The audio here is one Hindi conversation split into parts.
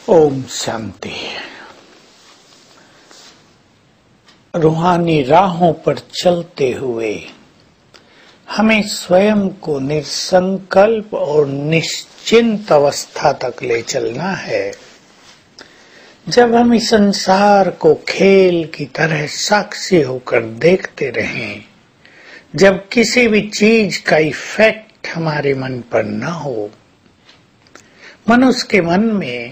ओम शांति। रूहानी राहों पर चलते हुए हमें स्वयं को निसंकल्प और निश्चिंत अवस्था तक ले चलना है। जब हम इस संसार को खेल की तरह साक्षी होकर देखते रहें, जब किसी भी चीज का इफेक्ट हमारे मन पर न हो, मनुष्य के मन में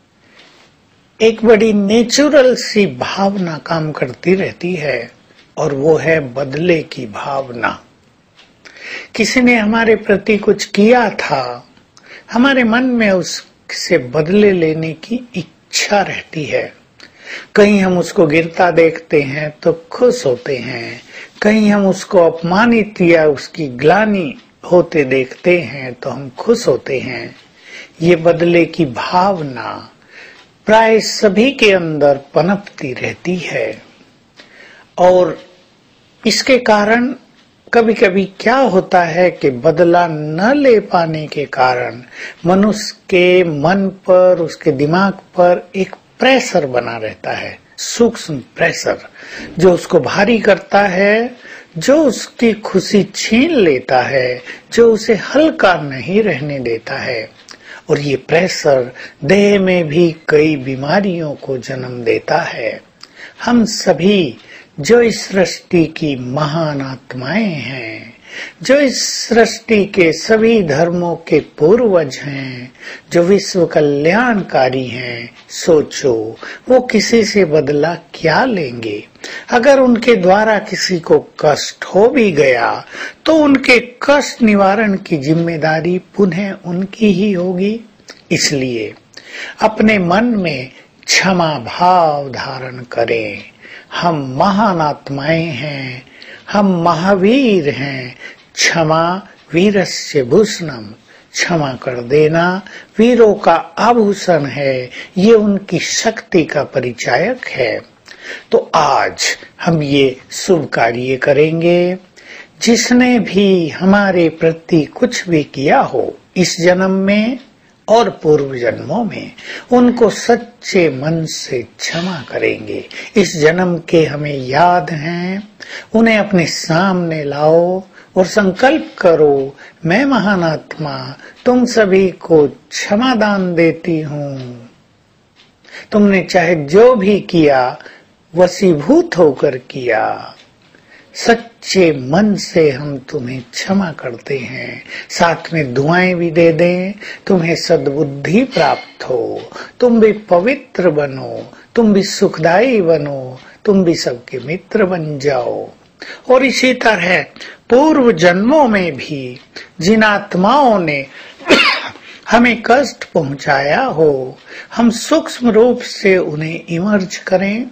एक बड़ी नेचुरल सी भावना काम करती रहती है और वो है बदले की भावना। किसी ने हमारे प्रति कुछ किया था, हमारे मन में उससे बदले लेने की इच्छा रहती है। कहीं हम उसको गिरता देखते हैं तो खुश होते हैं, कहीं हम उसको अपमानित या उसकी ग्लानि होते देखते हैं तो हम खुश होते हैं। ये बदले की भावना प्राय सभी के अंदर पनपती रहती है और इसके कारण कभी कभी क्या होता है कि बदला न ले पाने के कारण मनुष्य के मन पर, उसके दिमाग पर एक प्रेशर बना रहता है, सूक्ष्म प्रेशर जो उसको भारी करता है, जो उसकी खुशी छीन लेता है, जो उसे हल्का नहीं रहने देता है। और ये प्रेशर देह में भी कई बीमारियों को जन्म देता है। हम सभी जो इस सृष्टि की महान आत्माएं हैं, जो इस सृष्टि के सभी धर्मों के पूर्वज हैं, जो विश्व कल्याणकारी हैं, सोचो वो किसी से बदला क्या लेंगे? अगर उनके द्वारा किसी को कष्ट हो भी गया तो उनके कष्ट निवारण की जिम्मेदारी पुनः उनकी ही होगी। इसलिए अपने मन में क्षमा भाव धारण करें। हम महान आत्माएं हैं, हम महावीर हैं। क्षमा वीरस्य भूषणम, क्षमा कर देना वीरों का आभूषण है, ये उनकी शक्ति का परिचायक है। तो आज हम ये शुभ कार्य करेंगे। जिसने भी हमारे प्रति कुछ भी किया हो इस जन्म में और पूर्व जन्मों में, उनको सच्चे मन से क्षमा करेंगे। इस जन्म के हमें याद हैं, उन्हें अपने सामने लाओ और संकल्प करो, मैं महान आत्मा तुम सभी को क्षमा दान देती हूँ। तुमने चाहे जो भी किया वशीभूत होकर किया, सच्चे मन से हम तुम्हें क्षमा करते हैं। साथ में दुआएं भी दे दें, तुम्हें सद्बुद्धि प्राप्त हो, तुम भी पवित्र बनो, तुम भी सुखदायी बनो, तुम भी सबके मित्र बन जाओ। और इसी तरह पूर्व जन्मों में भी जिन आत्माओं ने हमें कष्ट पहुंचाया हो, हम सूक्ष्म रूप से उन्हें इमर्ज करें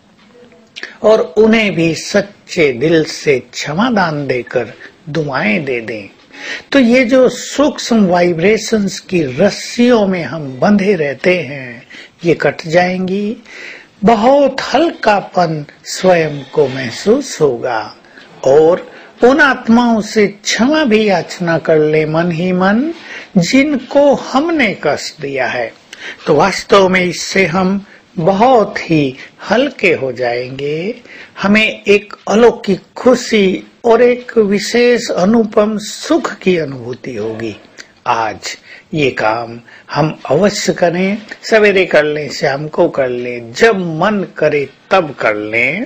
और उन्हें भी सच्चे दिल से क्षमा दान देकर दुआएं दे दें। तो ये जो सूक्ष्म वाइब्रेशंस की रस्सियों में हम बंधे रहते हैं, ये कट जाएंगी। बहुत हल्कापन स्वयं को महसूस होगा और उन आत्माओं से क्षमा भी याचना कर ले मन ही मन, जिनको हमने कष्ट दिया है। तो वास्तव में इससे हम बहुत ही हल्के हो जाएंगे। हमें एक अलौकिक खुशी और एक विशेष अनुपम सुख की अनुभूति होगी। आज ये काम हम अवश्य करें, सवेरे कर लें, शाम को कर लें, जब मन करे तब कर लें।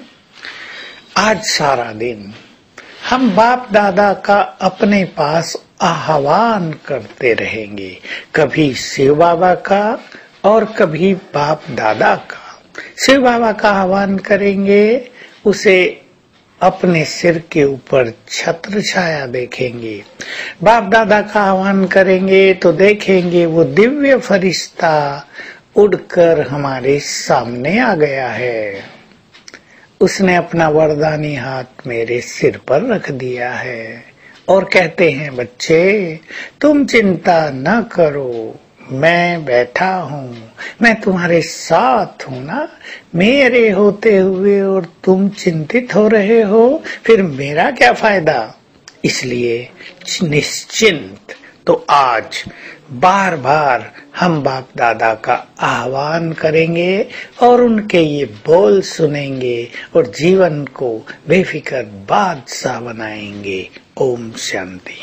आज सारा दिन हम बाप दादा का अपने पास आह्वान करते रहेंगे, कभी शिव बाबा का और कभी बाप दादा का। शिव बाबा का आह्वान करेंगे, उसे अपने सिर के ऊपर छत्र छाया देखेंगे। बाप दादा का आह्वान करेंगे तो देखेंगे वो दिव्य फरिश्ता उड़कर हमारे सामने आ गया है। उसने अपना वरदानी हाथ मेरे सिर पर रख दिया है और कहते हैं, बच्चे तुम चिंता न करो, मैं बैठा हूँ, मैं तुम्हारे साथ हूँ ना। मेरे होते हुए और तुम चिंतित हो रहे हो, फिर मेरा क्या फायदा? इसलिए निश्चिंत तो आज बार बार हम बाप दादा का आह्वान करेंगे और उनके ये बोल सुनेंगे और जीवन को बेफिक्र बादशाह बनाएंगे। ओम शांति।